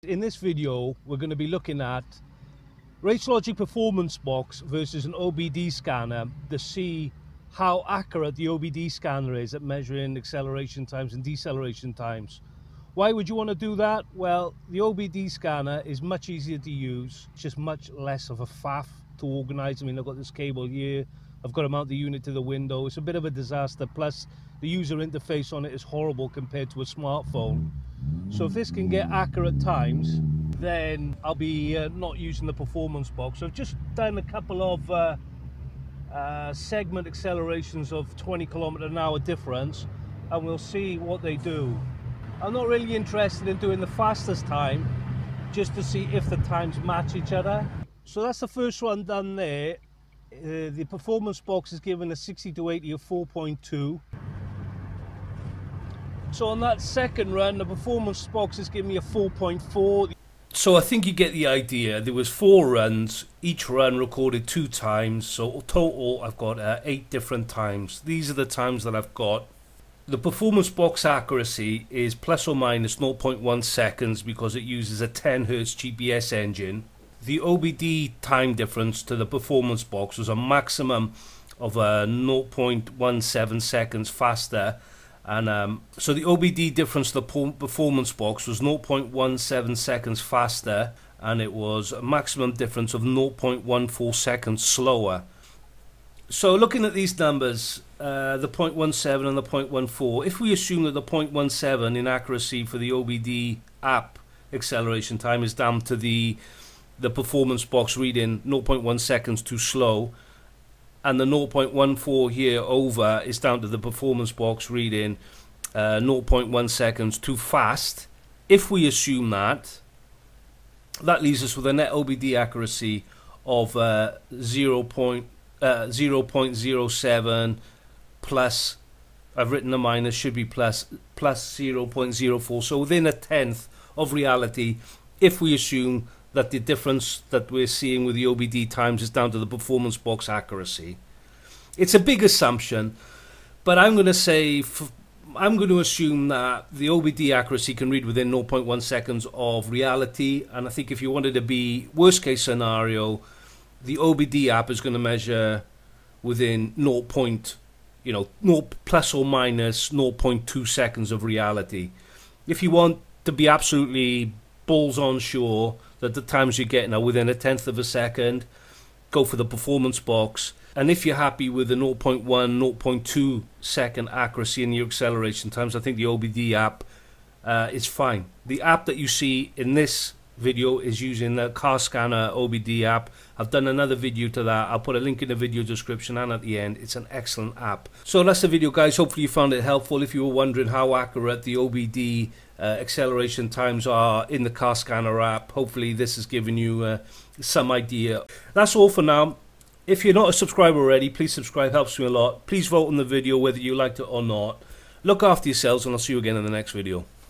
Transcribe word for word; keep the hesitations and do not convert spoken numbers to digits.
In this video, we're going to be looking at RaceLogic Performance Box versus an O B D scanner to see how accurate the O B D scanner is at measuring acceleration times and deceleration times. Why would you want to do that? Well, the O B D scanner is much easier to use, just much less of a faff to organize. I mean, I've got this cable here, I've got to mount the unit to the window. It's a bit of a disaster, plus the user interface on it is horrible compared to a smartphone. So if this can get accurate times, then I'll be uh, not using the performance box. So I've just done a couple of uh, uh, segment accelerations of twenty kilometer an hour difference, and we'll see what they do. I'm not really interested in doing the fastest time, just to see if the times match each other. So that's the first one done there. Uh, the performance box is given a sixty to eighty of four point two. So on that second run, the performance box is giving me a four point four. So I think you get the idea. There was four runs, each run recorded two times, so total I've got uh, eight different times. These are the times that I've got. The performance box accuracy is plus or minus zero point one seconds because it uses a ten hertz G P S engine. The O B D time difference to the performance box was a maximum of uh, zero point one seven seconds faster. And um, so the O B D difference to the performance box was zero point one seven seconds faster, and it was a maximum difference of zero point one four seconds slower. So looking at these numbers, uh, the zero point one seven and the zero point one four, if we assume that the zero point one seven in accuracy for the O B D app acceleration time is down to the, the performance box reading zero point one seconds too slow, and the zero point one four here over is down to the performance box reading uh, zero point one seconds too fast. If we assume that, that leaves us with a net O B D accuracy of uh, zero point zero seven plus, I've written a minus, should be plus, plus zero point zero four, so within a tenth of reality, if we assume that the difference that we're seeing with the O B D times is down to the performance box accuracy. It's a big assumption, but I'm going to say, f I'm going to assume that the O B D accuracy can read within zero point one seconds of reality, and I think if you wanted to be worst case scenario, the O B D app is going to measure within zero. You know, zero plus or minus zero point two seconds of reality. If you want to be absolutely balls on sure that the times you're getting are within a tenth of a second, go for the performance box. And if you're happy with the zero point one, zero point two second accuracy in your acceleration times, I think the O B D app uh, is fine. The app that you see in this video is using the Car Scanner O B D app. I've done another video to that. I'll put a link in the video description and at the end. It's an excellent app. So that's the video, guys. Hopefully you found it helpful. If you were wondering how accurate the O B D uh, acceleration times are in the Car Scanner app, hopefully this has given you uh, some idea. That's all for now. If you're not a subscriber already, please subscribe. Helps me a lot. Please vote on the video whether you liked it or not. Look after yourselves, and I'll see you again in the next video.